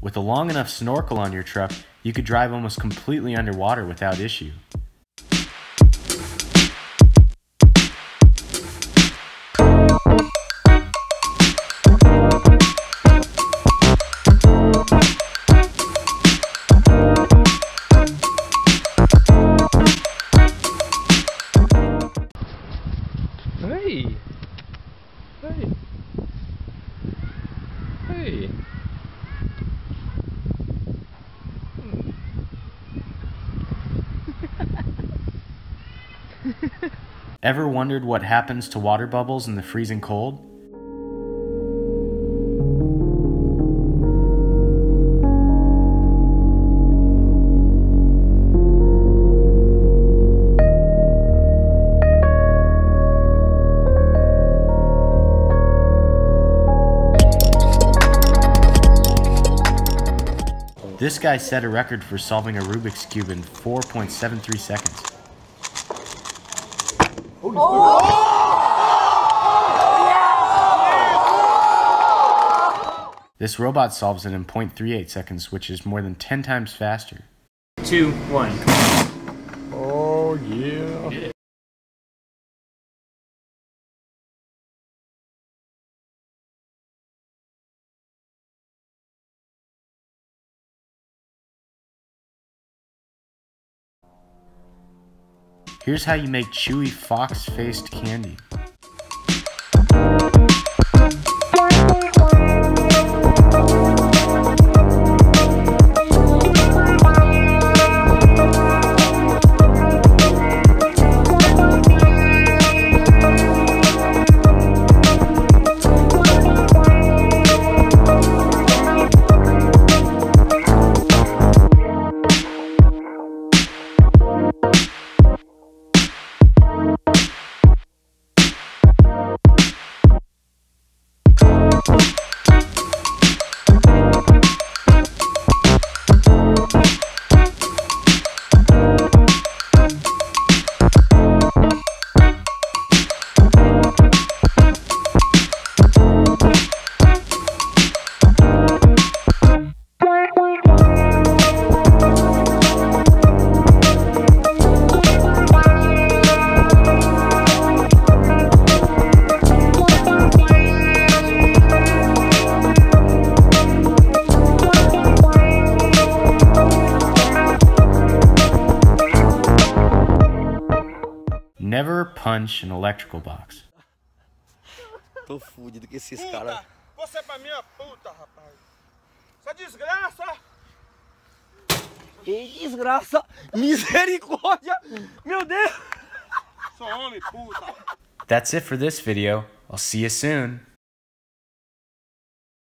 With a long enough snorkel on your truck, you could drive almost completely underwater without issue. Hey! Hey! Hey! Ever wondered what happens to water bubbles in the freezing cold? This guy set a record for solving a Rubik's Cube in 4.73 seconds. This robot solves it in 0.38 seconds, which is more than 10 times faster. 2, 1. Oh, yeah. Here's how you make chewy fox-faced candy. Never punch an electrical box. Tô fudido com esses caras. Você é pra minha puta, rapaz. Essa desgraça! Que desgraça! Misericórdia! Meu Deus! Sou homem, puta! That's it for this video. I'll see you soon.